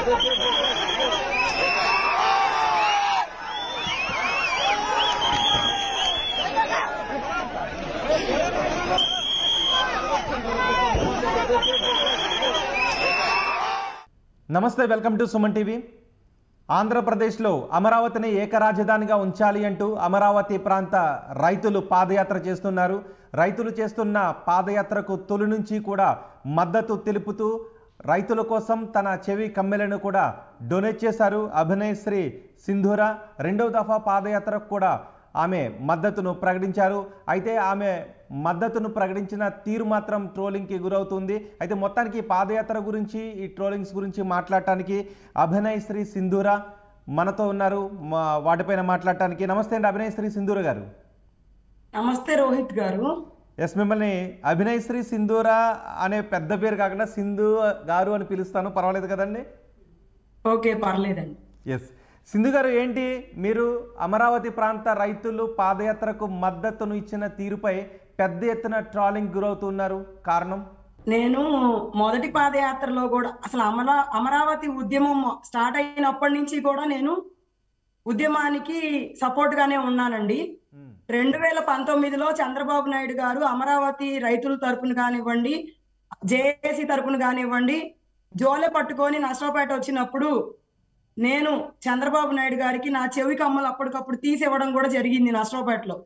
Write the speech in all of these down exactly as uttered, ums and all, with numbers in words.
నమస్తే, welcome to Suman TV. ఆంధ్రప్రదేశ్లో అమరావతిని ఏకరాజధానిగా ఉంచాలి అంటూ అమరావతి ప్రాంత రైతులు పాదయాత్ర చేస్తున్నారు. రైతులు చేస్తున్న పాదయాత్రకు తొలి నుంచి కూడా మద్దతు తెలుపుతూ రైతుల కోసం తన చెవి కమ్మెలను కూడా డొనేట్ చేశారు. అభినయశ్రీ సింధూర రెండవ దఫా పాదయాత్రకు కూడా ఆమె మద్దతును ప్రకటించారు. అయితే ఆమె మద్దతును ప్రకటించిన తీరు మాత్రం ట్రోలింగ్కి గురవుతుంది. అయితే మొత్తానికి పాదయాత్ర గురించి, ఈ ట్రోలింగ్స్ గురించి మాట్లాడటానికి అభినయశ్రీ సింధూర మనతో ఉన్నారు. వాటిపైన మాట్లాడటానికి నమస్తే అండి అభినయశ్రీ సింధూర గారు. నమస్తే రోహిత్ గారు. ఎస్, మిమ్మల్ని అభినయశ్రీ సింధూర అనే పెద్ద పేరు కాకుండా సింధు గారు అని పిలుస్తాను, పర్వాలేదు కదండి? ఓకే, పర్లేదండి. ఎస్, సింధు గారు, ఏంటి మీరు అమరావతి ప్రాంత రైతులు పాదయాత్రకు మద్దతును ఇచ్చిన తీరుపై పెద్ద ఎత్తున ట్రాలింగ్ గురవుతున్నారు, కారణం? నేను మొదటి పాదయాత్రలో కూడా అసలు అమరా అమరావతి ఉద్యమం స్టార్ట్ అయినప్పటి నుంచి కూడా నేను ఉద్యమానికి సపోర్ట్ గానే ఉన్నానండి. రెండు వేల పంతొమ్మిదిలో చంద్రబాబు నాయుడు గారు అమరావతి రైతుల తరపున కానివ్వండి, జేఏసీ తరపున కానివ్వండి, జోలె పట్టుకొని నష్టపేట వచ్చినప్పుడు నేను చంద్రబాబు నాయుడు గారికి నా చెవి కమ్మలు అప్పటికప్పుడు తీసివ్వడం కూడా జరిగింది నష్టపేటలో.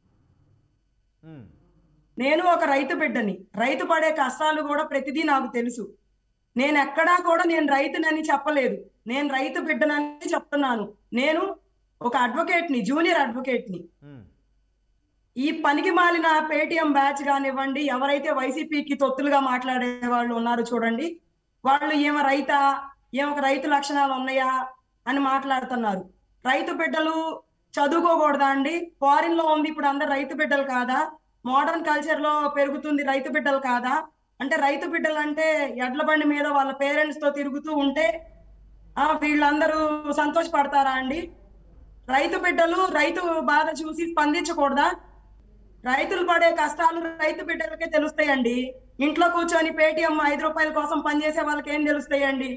నేను ఒక రైతు బిడ్డని, రైతు పడే కష్టాలు కూడా ప్రతిదీ నాకు తెలుసు. నేను ఎక్కడా కూడా నేను రైతునని చెప్పలేదు, నేను రైతు బిడ్డనని చెప్తున్నాను. నేను ఒక అడ్వకేట్ని, జూనియర్ అడ్వకేట్ని. ఈ పనికి మాలిన పేటిఎం బ్యాచ్ కానివ్వండి, ఎవరైతే వైసీపీకి తొత్తులుగా మాట్లాడే వాళ్ళు ఉన్నారు చూడండి, వాళ్ళు ఏమో రైతా, ఏమొక రైతు లక్షణాలు ఉన్నాయా అని మాట్లాడుతున్నారు. రైతు బిడ్డలు చదువుకోకూడదా అండి? ఫారిన్ లో ఉంది ఇప్పుడు అందరు రైతు బిడ్డలు కాదా? మోడర్న్ కల్చర్ లో పెరుగుతుంది రైతు బిడ్డలు కాదా? అంటే రైతు బిడ్డలు అంటే ఎడ్ల బండి మీద వాళ్ళ పేరెంట్స్ తో తిరుగుతూ ఉంటే ఆ వీళ్ళందరూ సంతోషపడతారా అండి? రైతు బిడ్డలు రైతు బాధ చూసి స్పందించకూడదా? రైతులు పడే కష్టాలు రైతు బిడ్డలకే తెలుస్తాయండి. ఇంట్లో కూర్చొని పేటిఎం ఐదు రూపాయల కోసం పనిచేసే వాళ్ళకి ఏం తెలుస్తాయండి?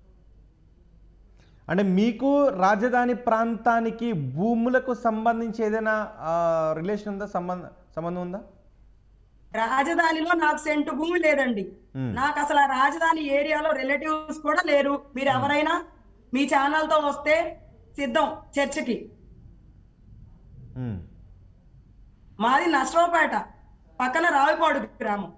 అంటే మీకు రాజధాని ప్రాంతానికి భూములకు సంబంధించి ఏదైనా రిలేషన్ ఉందా, సంబంధం సంబంధం ఉందా? రాజధానిలో నాకు సెంటు భూమి లేదండి. నాకు అసలు ఆ రాజధాని ఏరియాలో రిలేటివ్స్ కూడా లేరు. మీరు ఎవరైనా మీ ఛానల్ తో వస్తే సిద్ధం చర్చకి. మాది నష్టపేట పక్కన రావిపాడు గ్రామం.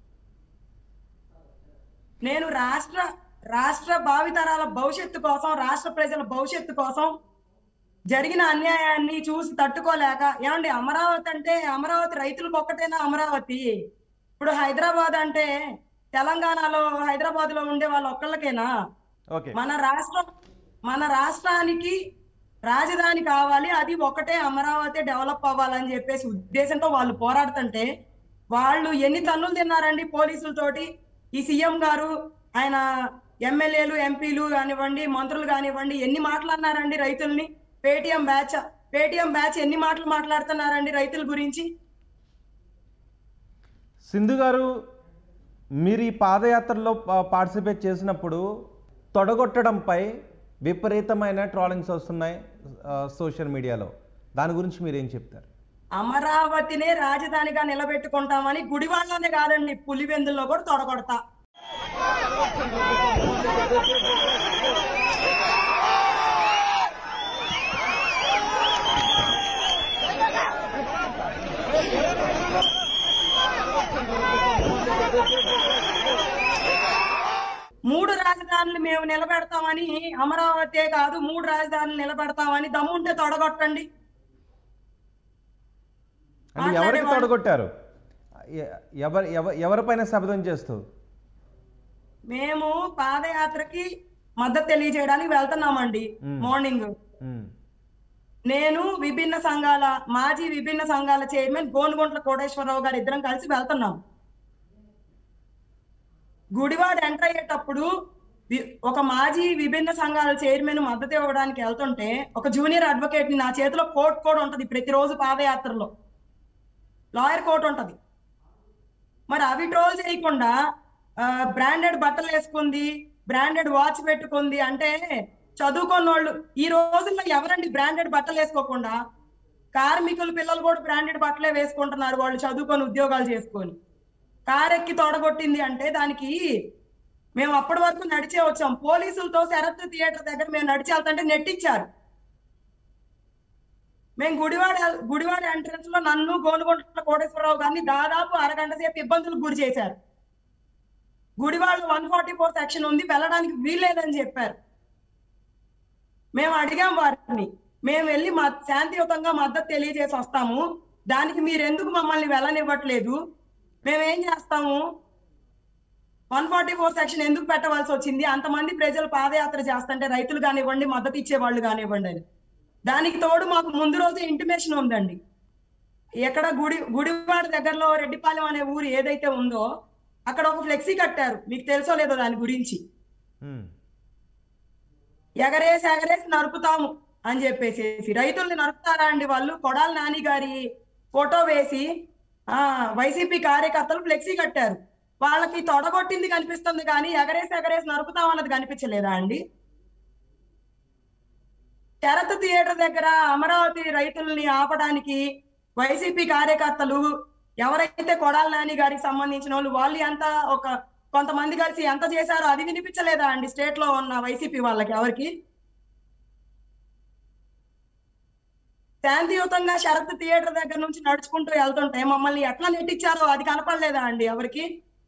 నేను రాష్ట్ర రాష్ట్ర భావితరాల భవిష్యత్తు కోసం, రాష్ట్ర ప్రజల భవిష్యత్తు కోసం జరిగిన అన్యాయాన్ని చూసి తట్టుకోలేక, ఏమండి అమరావతి అంటే అమరావతి రైతులకు ఒక్కటేనా అమరావతి? ఇప్పుడు హైదరాబాద్ అంటే తెలంగాణలో హైదరాబాద్ లో ఉండే వాళ్ళు ఒక్కళ్ళకేనా? మన రాష్ట్రం మన రాష్ట్రానికి రాజధాని కావాలి, అది ఒకటే అమరావతి డెవలప్ అవ్వాలని చెప్పేసి ఉద్దేశంతో వాళ్ళు పోరాడుతుంటే వాళ్ళు ఎన్ని తన్నులు తిన్నారండి పోలీసులతోటి? ఈ సీఎం గారు, ఆయన ఎమ్మెల్యేలు, ఎంపీలు కానివ్వండి, మంత్రులు కానివ్వండి, ఎన్ని మాట్లాడినారండి రైతుల్ని? పేటిఎం బ్యాచ్ పేటిఎం బ్యాచ్ ఎన్ని మాటలు మాట్లాడుతున్నారండి రైతుల గురించి? సింధు గారు, మీరు ఈ పాదయాత్రలో పార్టిసిపేట్ చేసినప్పుడు తొడగొట్టడంపై విపరీతమైన ట్రోలింగ్స్ వస్తున్నాయి సోషల్ మీడియాలో, దాని గురించి మీరేం చెప్తారు? అమరావతినే రాజధానిగా నిలబెట్టుకుంటామని గుడివాడలోనే కాదండి, పులివెందుల్లో కూడా తొడగొడతా. మూడు రాజధానులు మేము నిలబెడతామని, అమరావతి కాదు మూడు రాజధానులు నిలబెడతామని దమ్ముంటే తొడగొట్టండి. ఎవరికి తొడగొట్టారు? ఎవరి ఎవరిపైన శబ్దం చేస్తూ? మేము పాదయాత్రకి మద్దతు తెలియజేయడానికి వెళ్తున్నామండి. మార్నింగ్ నేను విభిన్న సంఘాల మాజీ విభిన్న సంఘాల చైర్మన్ గోనుగుంట్ల కోటేశ్వరరావు గారు ఇద్దరం కలిసి వెళ్తున్నాం. గుడివాడ ఎంటర్ అయ్యేటప్పుడు ఒక మాజీ విభిన్న సంఘాల చైర్మన్ మద్దతు ఇవ్వడానికి వెళ్తుంటే ఒక జూనియర్ అడ్వకేట్ ని, నా చేతిలో కోర్టు కూడా ఉంటది ప్రతిరోజు పాదయాత్రలో, లాయర్ కోర్టు ఉంటది. మరి అవి ట్రోల్ చేయకుండా బ్రాండెడ్ బట్టలు వేసుకుంది, బ్రాండెడ్ వాచ్ పెట్టుకుంది అంటే చదువుకున్న వాళ్ళు. ఈ రోజుల్లో ఎవరండి బ్రాండెడ్ బట్టలు వేసుకోకుండా? కార్మికుల పిల్లలు కూడా బ్రాండెడ్ బట్టలే వేసుకుంటున్నారు, వాళ్ళు చదువుకొని ఉద్యోగాలు చేసుకొని. కారెక్కి తొడగొట్టింది అంటే దానికి మేము అప్పటి వరకు నడిచే వచ్చాం. పోలీసులతో శరత్ థియేటర్ దగ్గర మేము నడిచి వెళ్తుంటే నెట్టిచ్చారు. మేము గుడివాడ గుడివాడ ఎంట్రన్స్ లో నన్ను గోనుగొండ కోటేశ్వరరావు గారిని దాదాపు అరగంట సేపు ఇబ్బందులకు గురి చేశారు. Gudivada one forty four section ఉంది, వెళ్ళడానికి వీల్లేదని చెప్పారు. మేము అడిగాం వారిని, మేము వెళ్ళి మా శాంతియుతంగా మద్దతు తెలియజేసి వస్తాము, దానికి మీరు ఎందుకు మమ్మల్ని వెళ్ళనివ్వట్లేదు, మేమేం చేస్తాము, వన్ ఫార్టీ ఫోర్ సెక్షన్ ఎందుకు పెట్టవలసి వచ్చింది, అంతమంది ప్రజలు పాదయాత్ర చేస్తుంటే రైతులు కానివ్వండి మద్దతు ఇచ్చే వాళ్ళు కానివ్వండి అని. దానికి తోడు మాకు ముందు రోజు ఇంటిమేషన్ ఉందండి. ఎక్కడ గుడి గుడివాడ దగ్గరలో రెడ్డిపాలెం అనే ఊరు ఏదైతే ఉందో అక్కడ ఒక ఫ్లెక్సీ కట్టారు, మీకు తెలుసో లేదో దాని గురించి. ఎగరేసి ఎగరేసి నరుకుతాము అని చెప్పేసి రైతుల్ని నరుకుతారా అండి వాళ్ళు? కొడాలి నాని గారి ఫోటో వేసి ఆ వైసీపీ కార్యకర్తలు ఫ్లెక్సీ కట్టారు. వాళ్ళకి తొడగొట్టింది కనిపిస్తుంది కానీ ఎగరేసి ఎగరేసి నరుకుతాం అన్నది కనిపించలేదా అండి? శరత్ థియేటర్ దగ్గర అమరావతి రైతుల్ని ఆపడానికి వైసీపీ కార్యకర్తలు ఎవరైతే కొడాలి నాని గారికి సంబంధించిన వాళ్ళు వాళ్ళు ఎంత ఒక కొంతమంది కలిసి ఎంత చేశారో అది వినిపించలేదా అండి స్టేట్ లో ఉన్న వైసీపీ వాళ్ళకి ఎవరికి? శాంతియుతంగా శరత్ థియేటర్ దగ్గర నుంచి నడుచుకుంటూ వెళ్తుంటే మమ్మల్ని ఎట్లా నెట్టించారో అది కనపడలేదా అండి ఎవరికి?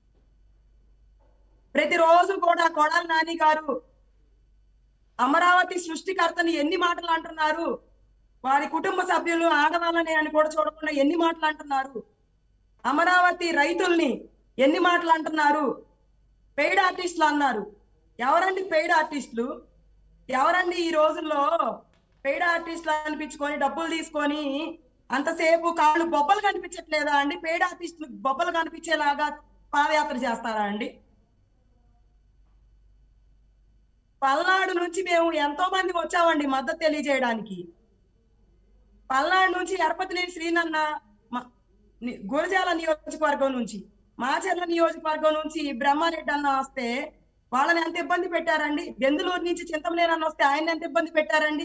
ప్రతిరోజు కూడా కొడాలి నాని గారు అమరావతి సృష్టికర్తని ఎన్ని మాటలు అంటున్నారు, వారి కుటుంబ సభ్యులు ఆడవాళ్ళని అని కూడా చూడకుండా ఎన్ని మాటలు అంటున్నారు, అమరావతి రైతుల్ని ఎన్ని మాటలు అంటున్నారు, పెయిడ్ ఆర్టిస్టులు అన్నారు. ఎవరండి పెయిడ్ ఆర్టిస్టులు? ఎవరండి ఈ రోజుల్లో పెయిడ్ ఆర్టిస్టులు అనిపించుకొని డబ్బులు తీసుకొని అంతసేపు కాళ్ళు బొబ్బలు కనిపించట్లేదా అండి? పెయిడ్ ఆర్టిస్టులు బొబ్బలు కనిపించేలాగా పాదయాత్ర చేస్తారా అండి? పల్నాడు నుంచి మేము ఎంతో మంది వచ్చామండి మద్దతు తెలియజేయడానికి. పల్నాడు నుంచి ఎరపతినేని శ్రీనన్న గురజాల నియోజకవర్గం నుంచి, మాచర్ల నియోజకవర్గం నుంచి బ్రహ్మారెడ్డి అన్న వస్తే వాళ్ళని ఎంత ఇబ్బంది పెట్టారండి? బెందులూరు నుంచి చింతమనేని అన్న వస్తే ఆయన ఎంత ఇబ్బంది పెట్టారండి?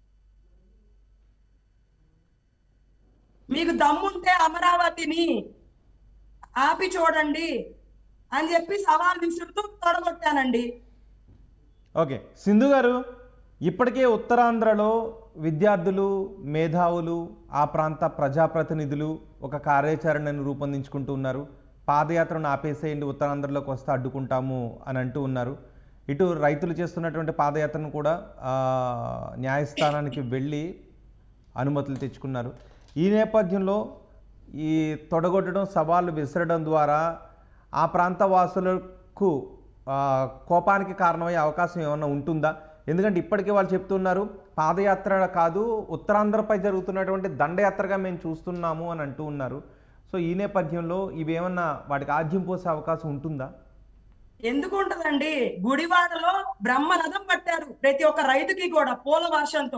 మీకు దమ్ముంటే అమరావతిని ఆపి చూడండి అని చెప్పి సవాల్ విసురుతూ తొడగొట్టానండి. ఓకే సింధు గారు, ఇప్పటికే ఉత్తరాంధ్రలో విద్యార్థులు, మేధావులు, ఆ ప్రాంత ప్రజాప్రతినిధులు ఒక కార్యాచరణను రూపొందించుకుంటూ ఉన్నారు. పాదయాత్రను ఆపేసేయండి, ఉత్తరాంధ్రలోకి వస్తే అడ్డుకుంటాము అని అంటూ ఉన్నారు. ఇటు రైతులు చేస్తున్నటువంటి పాదయాత్రను కూడా న్యాయస్థానానికి వెళ్ళి అనుమతులు తెచ్చుకున్నారు. ఈ నేపథ్యంలో ఈ తొడగొట్టడం, సవాళ్ళు విసరడం ద్వారా ఆ ప్రాంత వాసులకు కోపానికి కారణమయ్యే అవకాశం ఏమన్నా ఉంటుందా? ఎందుకంటే ఇప్పటికే వాళ్ళు చెప్తున్నారు పాదయాత్ర కాదు ఉత్తరాంధ్రపై జరుగుతున్నటువంటి దండయాత్రగా మేము చూస్తున్నాము అని అంటూ ఉన్నారు. సో ఈ నేపథ్యంలో ఇవేమన్నా వాటికి ఆజ్యం పోసే అవకాశం ఉంటుందా? ఎందుకు ఉంటుందండి? గుడివాడలో బ్రహ్మరథం పట్టారు ప్రతి ఒక్క రైతుకి కూడా పూల వర్షంతో.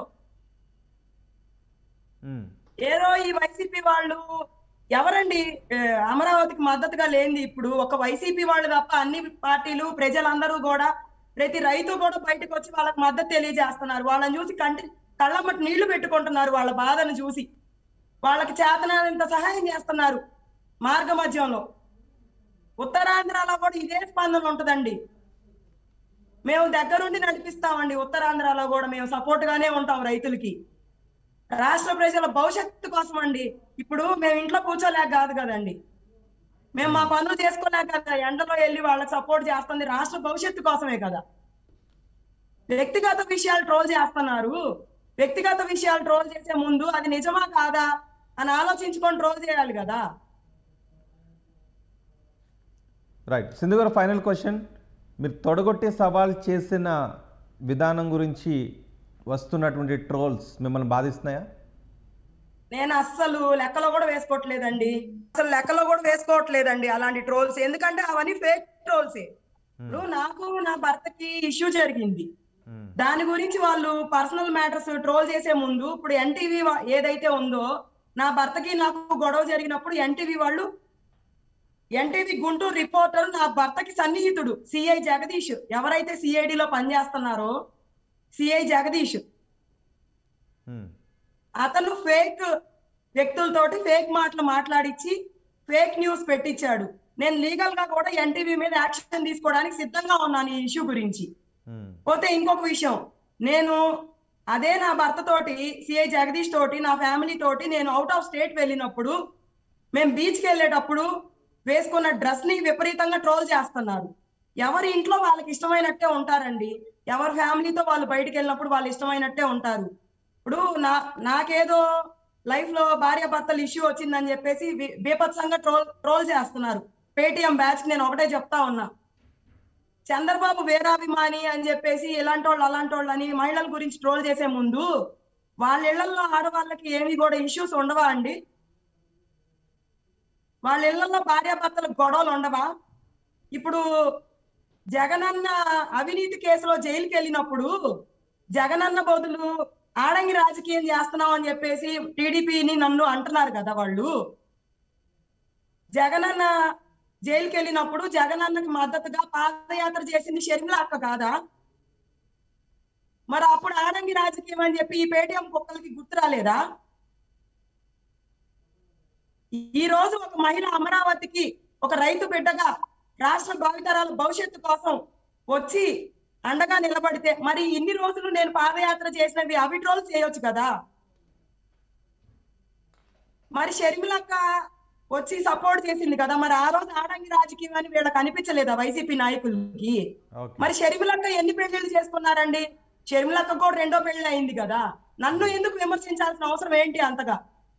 ఏదో ఈ వైసీపీ వాళ్ళు ఎవరండి అమరావతికి మద్దతుగా లేనిది? ఇప్పుడు ఒక వైసీపీ వాళ్ళు తప్ప అన్ని పార్టీలు ప్రజలందరూ కూడా ప్రతి రైతు కూడా బయటకు వచ్చి వాళ్ళకి మద్దతు తెలియజేస్తున్నారు. వాళ్ళని చూసి కంటి కళ్ళమ్మటి నీళ్లు పెట్టుకుంటున్నారు, వాళ్ళ బాధను చూసి వాళ్ళకి చేతనంత సహాయం చేస్తున్నారు మార్గ మధ్యంలో. ఉత్తరాంధ్రలో కూడా ఇదే స్పందన ఉంటుందండి. మేము దగ్గరుండి నడిపిస్తామండి, ఉత్తరాంధ్రలో కూడా మేము సపోర్ట్ గానే ఉంటాం రైతులకి. రాష్ట్ర ప్రజల భవిష్యత్తు కోసం అండి. ఇప్పుడు మేము ఇంట్లో కూర్చోలేక కాదు కదండి, మేము మా పనులు చేసుకోలేక కదా ఎండలో వెళ్ళి వాళ్ళకి సపోర్ట్ చేస్తుంది, రాష్ట్ర భవిష్యత్తు కోసమే కదా. వ్యక్తిగత విషయాలు ట్రోల్ చేస్తున్నారు. వ్యక్తిగత విషయాలు ట్రోల్ చేసే ముందు అది నిజమా కాదా అని ఆలోచించుకొని ట్రోల్ చేయాలి కదా. రైట్ సింధు గారు, ఫైనల్ క్వశ్చన్, మీరు తొడగొట్టి సవాల్ చేసిన విధానం గురించి వస్తున్నటువంటి ట్రోల్స్ మిమ్మల్ని బాధిస్తున్నాయా? నేను అస్సలు లెక్కలో కూడా వేసుకోవట్లేదండి, అసలు లెక్కలో కూడా వేసుకోవట్లేదండి అలాంటి ట్రోల్స్. ఎందుకంటే అవన్నీ ఫేక్ ట్రోల్సే. ఇప్పుడు నాకు నా భర్తకి ఇష్యూ జరిగింది, దాని గురించి వాళ్ళు పర్సనల్ మ్యాటర్స్ ట్రోల్ చేసే ముందు ఇప్పుడు ఎన్టీవీ ఏదైతే ఉందో, నా భర్తకి నాకు గొడవ జరిగినప్పుడు ఎన్టీవీ వాళ్ళు ఎన్టీవీ గుంటూరు రిపోర్టర్ నా భర్తకి సన్నిహితుడు సిఐ జగదీష్. ఎవరైతే సిఐడిలో పనిచేస్తున్నారో సిఐ జగదీష్, ఉమ్, అతను ఫేక్ వ్యక్తులతోటి ఫేక్ మాటలు మాట్లాడించి ఫేక్ న్యూస్ పెట్టించాడు. నేను లీగల్ గా కూడా ఎన్టీవీ మీద యాక్షన్ తీసుకోవడానికి సిద్ధంగా ఉన్నాను ఈ ఇష్యూ గురించి. ఉమ్, పోతే ఇంకొక విషయం, నేను అదే నా భర్త తోటి సిఐ జగదీష్ తోటి నా ఫ్యామిలీ తోటి నేను అవుట్ ఆఫ్ స్టేట్ వెళ్ళినప్పుడు మేము బీచ్కి వెళ్ళేటప్పుడు వేసుకున్న డ్రెస్ ని విపరీతంగా ట్రోల్ చేస్తున్నారు. ఎవరి ఇంట్లో వాళ్ళకి ఇష్టమైనట్టే ఉంటారండి. ఎవరి ఫ్యామిలీతో వాళ్ళు బయటికి వెళ్ళినప్పుడు వాళ్ళు ఇష్టమైనట్టే ఉంటారు. ఇప్పుడు నా నాకేదో లైఫ్ లో భార్య భర్తలు ఇష్యూ వచ్చిందని చెప్పేసి వి- బీభత్సంగా ట్రోల్ ట్రోల్ చేస్తున్నారు. పేటిఎం బ్యాచ్ నేను ఒకటే చెప్తా ఉన్నా, చంద్రబాబు వీరాభిమాని అని చెప్పేసి ఇలాంటి వాళ్ళు అలాంటి వాళ్ళు అని మహిళల గురించి ట్రోల్ చేసే ముందు వాళ్ళ ఇళ్లలో ఆడవాళ్ళకి ఏమి కూడా ఇష్యూస్ ఉండవా అండి? వాళ్ళ ఇళ్లలో భార్యాభర్తల గొడవలు ఉండవా? ఇప్పుడు జగనన్న అవినీతి కేసులో జైలుకి వెళ్ళినప్పుడు జగనన్న బదులు ఆడంగి రాజకీయం చేస్తున్నాం అని చెప్పేసి టీడీపీని నన్ను అంటున్నారు కదా వాళ్ళు. జగనన్న జైలుకి వెళ్ళినప్పుడు జగనన్నకి మద్దతుగా పాదయాత్ర చేసింది షర్మిల అక్క కాదా? మరి అప్పుడు ఆడంగి రాజకీయం అని చెప్పి ఈ పేటీఎం కుక్కలకి గుర్తు రాలేదా? ఈ రోజు ఒక మహిళ అమరావతికి ఒక రైతు బిడ్డగా రాష్ట్ర భావితరాల భవిష్యత్తు కోసం వచ్చి అండగా నిలబడితే మరి ఇన్ని రోజులు నేను పాదయాత్ర చేసినవి అవి ట్రోల్ చేయొచ్చు కదా. మరి షర్మిలక్క వచ్చి సపోర్ట్ చేసింది కదా, మరి ఆ రోజు ఆడంగి రాజకీయం అని వీళ్ళకి అనిపించలేదా వైసీపీ నాయకులకి? ఓకే. మరి షర్మిలక్క ఎన్ని పెళ్లిళ్ళు చేసుకున్నారండి? షర్మిలక్క కూడా రెండో పెళ్లి అయింది కదా. నన్ను ఎందుకు విమర్శించాల్సిన అవసరం ఏంటి అంతగా?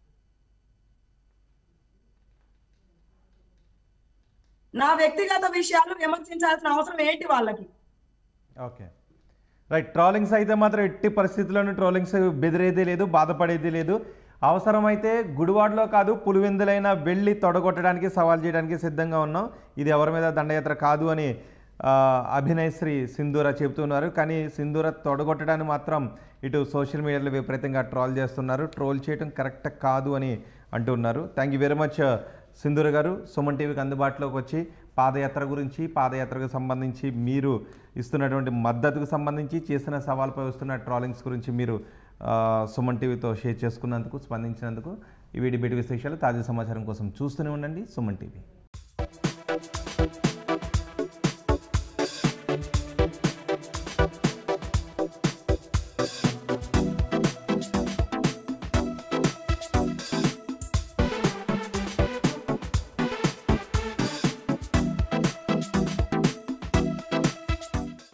నా వ్యక్తిగత విషయాలు విమర్శించాల్సిన అవసరం ఏంటి వాళ్ళకి? Okay, right. ట్రోలింగ్స్ అయితే మాత్రం ఎట్టి పరిస్థితుల్లోనూ ట్రోలింగ్స్ బెదిరేది లేదు, బాధపడేది లేదు. అవసరమైతే గుడివాడలో కాదు పులివెందులైనా వెళ్ళి తొడగొట్టడానికి, సవాల్ చేయడానికి సిద్ధంగా ఉన్నాం. ఇది ఎవరి మీద దండయాత్ర కాదు అని ఆ, అభినయ్ శ్రీ సింధూర చెబుతున్నారు. కానీ సింధూర తొడగొట్టడానికి మాత్రం ఇటు సోషల్ మీడియాలో విపరీతంగా ట్రోల్ చేస్తున్నారు. ట్రోల్ చేయడం కరెక్ట్ కాదు అని అంటున్నారు. థ్యాంక్ యూ వెరీ మచ్ సింధూర గారు, సుమన్ టీవీకి అందుబాటులోకి వచ్చి పాదయాత్ర గురించి, పాదయాత్రకు సంబంధించి మీరు ఇస్తున్నటువంటి మద్దతుకు సంబంధించి, చేసిన సవాల్పై వస్తున్న ట్రోలింగ్స్ గురించి మీరు ఆ, సుమన్ టీవీతో షేర్ చేసుకున్నందుకు, స్పందించినందుకు. ఈ వీడియో బయట విశేషాలు, తాజా సమాచారం కోసం చూస్తూనే ఉండండి సుమన్ టీవీ.